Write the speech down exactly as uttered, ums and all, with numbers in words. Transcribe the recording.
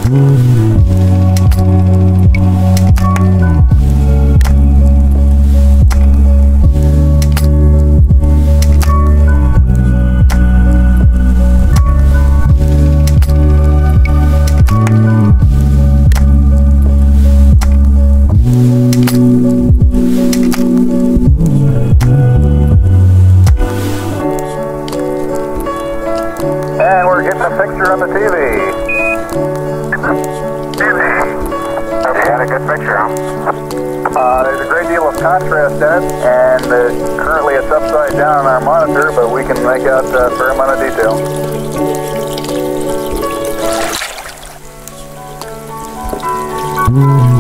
And we're getting a picture on the T V. T V. Have you had a good picture, huh? Uh, there's a great deal of contrast in it, and uh, currently it's upside down on our monitor, but we can make out a fair amount of detail.